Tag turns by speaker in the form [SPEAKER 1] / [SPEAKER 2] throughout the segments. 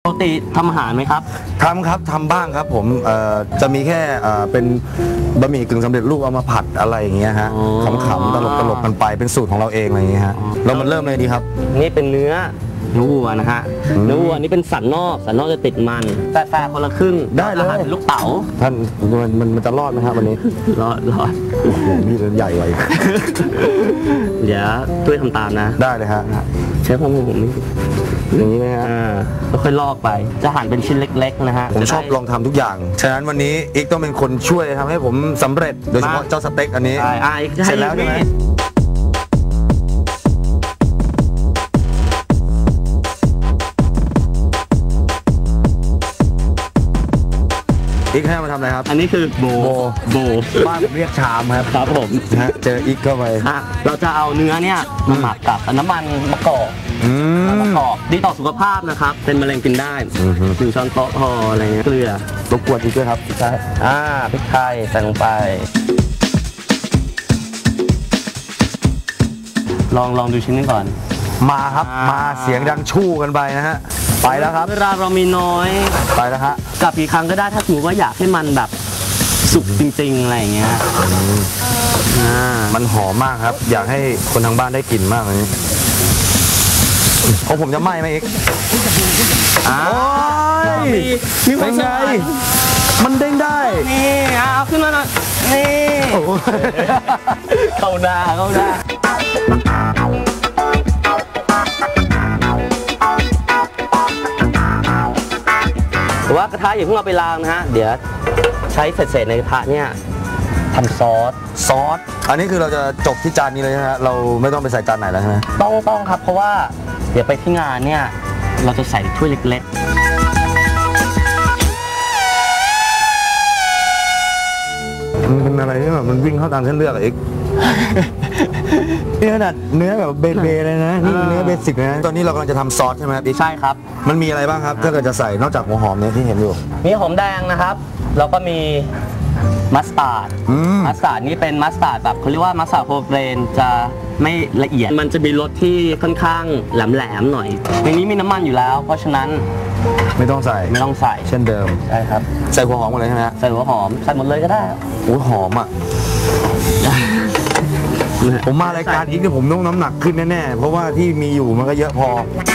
[SPEAKER 1] ปกติทำอาหารไหมครับ
[SPEAKER 2] ทำครับทำบ้างครับผมจะมีแค่เป็นบะหมี่กึ่งสำเร็จรูปเอามาผัดอะไรอย่างเงี้ยฮะขำๆตลกกันไปเป็นสูตรของเราเองอะไรอย่างเงี้ยฮะเรามันเริ่มเลยดีครับ
[SPEAKER 1] นี่เป็นเนื้อวัวนะฮะเนื้อวัวนี่เป็นสันนอกจะติดมันแฝงคนละครึ่ง
[SPEAKER 2] ได้เลย
[SPEAKER 1] เป็นลูกเต๋า
[SPEAKER 2] ท่านมันจะรอดไหมครับวันนี้
[SPEAKER 1] รอด
[SPEAKER 2] มีเรื่องใหญ่ไว้
[SPEAKER 1] เดี๋ยวช่วยทำตามนะ
[SPEAKER 2] ได้เลยฮะ
[SPEAKER 1] เชฟของผมนี่
[SPEAKER 2] อย่างนี้ไหมฮะ
[SPEAKER 1] แล้วค่อยลอกไปจะหั่นเป็นชิ้นเล็กๆนะฮะ
[SPEAKER 2] ผมชอบลองทำทุกอย่างฉะนั้นวันนี้อีกต้องเป็นคนช่วยทำให้ผมสำเร็จโดยเฉพาะเจ้าสเต็กอันนี้เสร็จแล้วใช่ไหมอีกให้มาทำอะไรครับ
[SPEAKER 1] อันนี้คือโบ
[SPEAKER 2] บ้านผมเรียกชาม
[SPEAKER 1] ครับผม
[SPEAKER 2] เจออีกเข้าไป
[SPEAKER 1] เราจะเอาเนื้อเนี่ยมาหมักกับน้ำมันมะกอกดีต่อสุขภาพนะครับเป็นมะเร็งกินได้1 ช้อนโต๊ะพออะไรเงี้ยเกลือ
[SPEAKER 2] รบกวนอีกด้วยครับ
[SPEAKER 1] ใช่พริกไทยใส่ลงไปลองดูชิ้นนี้ก่อน
[SPEAKER 2] มาครับมาเสียงดังชู่กันไปนะฮะไปแล้วครับ
[SPEAKER 1] เวลาเรามีน้อย
[SPEAKER 2] ไปแล้วฮะ
[SPEAKER 1] กับกี่ครั้งก็ได้ถ้าสมมติว่าอยากให้มันแบบสุกจริงๆอะไรอย่างเงี้ย
[SPEAKER 2] มันหอมมากครับอยากให้คนทางบ้านได้กลิ่นมากเลยของผมจะไหม้ไหมอีกเป็นไงมันเด้งได้
[SPEAKER 1] นี่เอาขึ้นมาหน่อยนี่เข้าหน้าว่ากระทะอย่าเพิ่งเอาไปล้างนะฮะเดี๋ยวใช้เศษในกระทะเนี่ยทำซอส
[SPEAKER 2] อันนี้คือเราจะจบที่จานนี้เลยนะฮะเราไม่ต้องไปใส่จานไหนแล้วใช่ไหม
[SPEAKER 1] ต้องครับเพราะว่าเดี๋ยวไปที่งานเนี่ยเราจะใส่ถ้วยเล็ก
[SPEAKER 2] ๆมันเป็นอะไรที่แบบมันวิ่งเข้าตามเส้นเลือดอีกนี่ขนาดเนื้อแบบเบๆเลยนะนี่เนื้อเบสิกเลยนะตอนนี้เรากำลังจะทำซอสใช่ไหมครับ
[SPEAKER 1] ใช่ครับ
[SPEAKER 2] มันมีอะไรบ้างครับถ้าเกิดจะใส่นอกจากหัวหอมเนี่ยที่เห็นอยู่
[SPEAKER 1] มีหอมแดงนะครับแล้วก็มีมัสตาร์ดนี่เป็นมัสตาร์ดแบบเขาเรียกว่ามัสตาร์ดโฮเกรนจะไม่ละเอียดมันจะมีรสที่ค่อนข้างแหลมๆหน่อยในนี้มีน้ำมันอยู่แล้วเพราะฉะนั้น
[SPEAKER 2] ไม่ต้องใส่เช่นเดิม
[SPEAKER 1] ใช่ครับ
[SPEAKER 2] ใส่หัวหอมหมดเลยใช่ไหม
[SPEAKER 1] ใส่หัวหอมใส่หมดเลยก็ได้
[SPEAKER 2] โอ้หอมอ่ะผมมารายการอีกเนี่ยผมต้องน้ำหนักขึ้นแน่ๆเพราะว่าที่มีอยู่มันก็เยอะพอ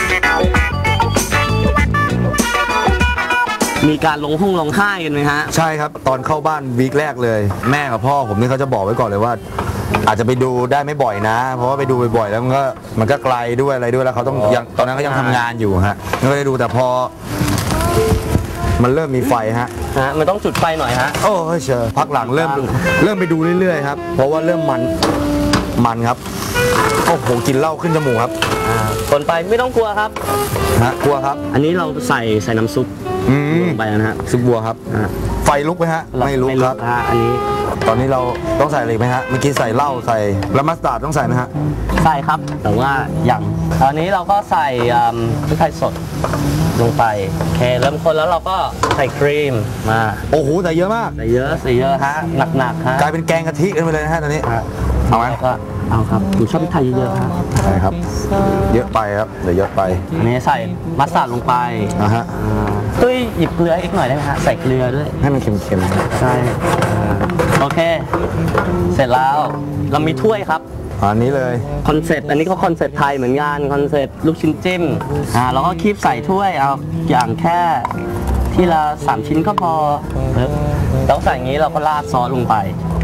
[SPEAKER 1] มีการร้องไห้กันไหมฮะ
[SPEAKER 2] ใช่ครับตอนเข้าบ้านวีคแรกเลยแม่กับพ่อผมนี่เขาจะบอกไว้ก่อนเลยว่าอาจจะไปดูได้ไม่บ่อยนะเพราะว่าไปดูบ่อยๆแล้วมันก็ไกลด้วยอะไรด้วยแล้วเขาต้องยังตอนนั้นเขายังทำงานอยู่ฮะก็เลยดูแต่พอมันเริ่มมีไฟฮะ
[SPEAKER 1] มันต้องจุดไฟหน่อยฮะ
[SPEAKER 2] โอ้เชิญพักหลังเริ่มไปดูเรื่อยๆครับเพราะว่าเริ่มมันครับโอ้โหกินเหล้าขึ้นจมูกครับ
[SPEAKER 1] คนไปไม่ต้องกลัวครับ
[SPEAKER 2] กลัวครับ
[SPEAKER 1] อันนี้เราใส่น้ำซุปลงไปนะฮะ
[SPEAKER 2] ซุปบัวครับไฟลุกไหมฮะไม่ลุกครับ
[SPEAKER 1] อันนี้
[SPEAKER 2] ตอนนี้เราต้องใส่อะไรไหมฮะเมื่อกี้ใส่เหล้าใส่แล้วมัสตาร์ดต้องใส่ไหมฮะ
[SPEAKER 1] ใส่ครับแต่ว่าอย่างตอนนี้เราก็ใส่พริกไทยสดลงไปโอเคเริ่มคนแล้วเราก็ใส่ครีมมา
[SPEAKER 2] โอ้โหใส่เยอะมาก
[SPEAKER 1] ใส่เยอะฮะหนักฮะ
[SPEAKER 2] กลายเป็นแกงกะทิกันไปเลยนะฮะตอนนี้เอาไหม
[SPEAKER 1] ก็เอาครับผมชอบพริกไทยเยอะๆฮะ
[SPEAKER 2] ใช่ครับเยอะไปครับเดี๋ยวเยอะไป
[SPEAKER 1] อันนี้ใส่มัสตาร์ดลงไป
[SPEAKER 2] ฮะ
[SPEAKER 1] ตุ้ยหยิบเกลืออีกหน่อยได้ไหมฮะใส่เกลือด้วย
[SPEAKER 2] ให้มันเค็ม
[SPEAKER 1] ๆใช่โอเคเสร็จแล้วเรามีถ้วยครับ
[SPEAKER 2] อันนี้เลย
[SPEAKER 1] คอนเซ็ปต์อันนี้ก็คอนเซ็ปต์ไทยเหมือนกันคอนเซ็ปต์ลูกชิ้นจิ้มเราก็คีบใส่ถ้วยเอาอย่างแค่ที่ละ3 ชิ้นก็พอแล้วใส่อย่างนี้เราก็ราดซอสลงไป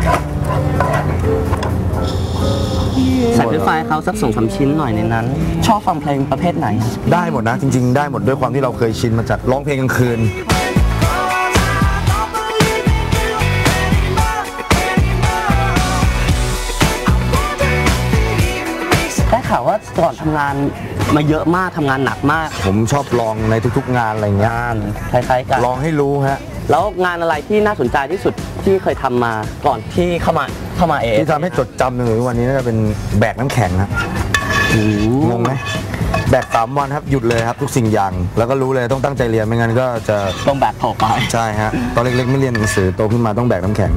[SPEAKER 1] ใส่เป็นไฟเขาสัก2-3 ชิ้นหน่อยในนั้นชอบฟังเพลงประเภทไหน
[SPEAKER 2] ได้หมดนะจริงๆได้หมดด้วยความที่เราเคยชินมาจากร้องเพลงกลางคืน
[SPEAKER 1] ได้ข่าวว่าก่อนทำงานมาเยอะมากทำงานหนักมาก
[SPEAKER 2] ผมชอบลองในทุกๆงานอะไรเงี้ย
[SPEAKER 1] คล้ายๆกัน
[SPEAKER 2] ลองให้รู้ฮะ
[SPEAKER 1] แล้วงานอะไรที่น่าสนใจที่สุดที่เคยทำมาก่อนที่เข้ามา
[SPEAKER 2] ที่ทำให้จดจำในวันนี้น่าจะเป็นแบกน้ำแข็งครับงงไหมแบก3 วันครับหยุดเลยครับทุกสิ่งอย่างแล้วก็รู้เลยต้องตั้งใจเรียนไม่งั้นก็จะ
[SPEAKER 1] ต้องแบกต่อไป
[SPEAKER 2] ใช่ฮะตอนเล็กๆไม่เรียนหนังสือโตขึ้นมาต้องแบกน้ำแข็ง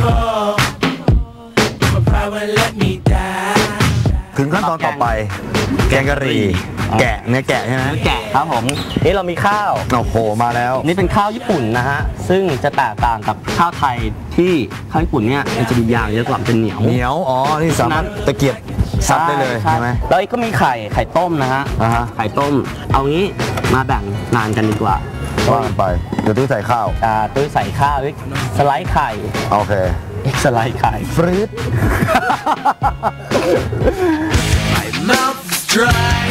[SPEAKER 3] fall. My pride won't let me die.
[SPEAKER 2] ถึงขั้นตอนต่อไป แกงกะหรี่แกะเนื้อแกะใช่ไหม
[SPEAKER 1] แกะครับผมนี่เรามีข้าว
[SPEAKER 2] โอ้โหมาแล้ว
[SPEAKER 1] นี่เป็นข้าวญี่ปุ่นนะฮะซึ่งจะแตกต่างกับข้าวไทยที่ข้าวญี่ปุ่นเนี่ยมันจะมียางเยอะกว่าเป็นเหนียว
[SPEAKER 2] เหนียวอ๋อนี่สามารถตะเกียบซับได้เลยใช่ไหม
[SPEAKER 1] แล้วก็มีไข่ต้มนะฮะ
[SPEAKER 2] อ่าฮะ
[SPEAKER 1] ไข่ต้มเอางี้มาแบ่งงานกันดีกว่า
[SPEAKER 2] ว่ากันไปเดี๋ยวตุ้ยใส่ข้าว
[SPEAKER 1] ตุ้ยใส่ข้าวสไลด์ไข่
[SPEAKER 2] โอเค
[SPEAKER 1] สไลด์ไข่
[SPEAKER 2] ฟรีด
[SPEAKER 3] My mouth is dry.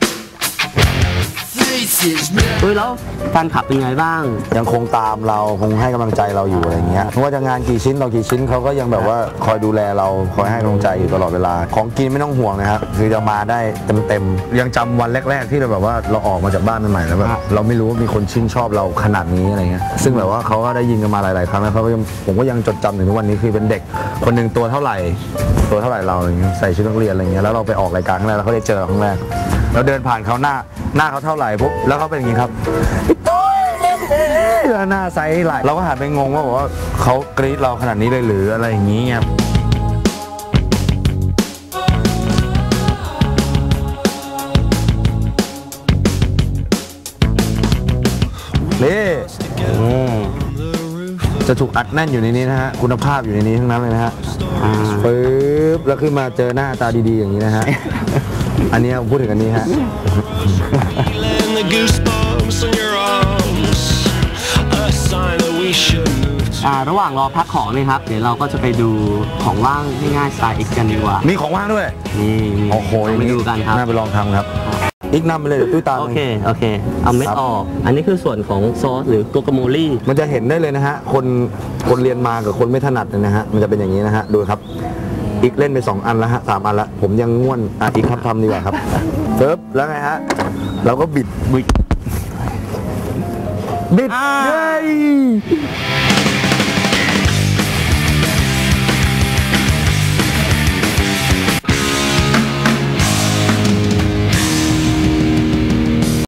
[SPEAKER 3] This is me.
[SPEAKER 1] ตุ้ยแล้วแฟนคลับเป็นไงบ้าง
[SPEAKER 2] ยังคงตามเราคงให้กำลังใจเราอยู่อะไรเงี้ยไม่ว่าจะงานกี่ชิ้นต่อกี่ชิ้นเขาก็ยังแบบว่าคอยดูแลเราคอยให้กำลังใจอยู่ตลอดเวลาของกินไม่ต้องห่วงนะครับคือจะมาได้เต็มยังจำวันแรก ๆ ที่เราแบบว่าเราออกมาจากบ้านใหม่ๆแล้วแบบเราไม่รู้ว่ามีคนชื่นชอบเราขนาดนี้อะไรเงี้ยซึ่งแบบว่าเขาก็ได้ยินกันมาหลายๆครั้งแล้วเขาก็ยังผมก็ยังจดจำถึงทุกวันนี้คือเป็นเด็กคนหนึ่งตัวเท่าไหร่เราอะไรเงี้ยใส่ชุดนักเรียนอะไรเงี้ยแล้วเราไปออกรายการครั้งแรกแล้วเขาได้เจอเราครั้งแรกเราเดินผ่านเขาหน้าเขาเท่าไหร่ปุ๊บแล้วเขาเป็นอย่างนี้ครับ หน้าไซส์ไหลเราก็หันไปงงว่าบอกว่าเขากรี๊ดเราขนาดนี้เลยหรืออะไรอย่างนี้ไงนี่จะถูกอัดแน่นอยู่ในนี้นะฮะคุณภาพอยู่ในนี้ทั้งนั้นเลยนะฮะปึ๊บแล้วขึ้นมาเจอหน้าตาดีๆอย่างนี้นะฮะ อันนี้ผมพูดถึงอันนี้ฮะ
[SPEAKER 3] Feeling the goosebumps on your arms. A sign that we should move to.
[SPEAKER 1] ระหว่างรอพักของนี่ครับเดี๋ยวเราก็จะไปดูของว่างง่ายๆสไตล์ X กันดีกว่า
[SPEAKER 2] มีของว่างด้วย
[SPEAKER 1] นี่
[SPEAKER 2] โอ้โห
[SPEAKER 1] ไปดูกันครับ
[SPEAKER 2] น่าไปลองทำครับอีกนำไปเลยเดี๋ยวตุ้ยตาม
[SPEAKER 1] โอเคเอาเม็ดออกอันนี้คือส่วนของซอสหรือโกโกโมลี่
[SPEAKER 2] มันจะเห็นได้เลยนะฮะคนเรียนมากับคนไม่ถนัดเนี่ยนะฮะมันจะเป็นอย่างนี้นะฮะดูครับอีกเล่นไป2 อันแล้วฮะ3 อันละผมยังง่วนอีกครับทำดีกว่าครับปึ๊บแล้วไงฮะเราก็บิดเย้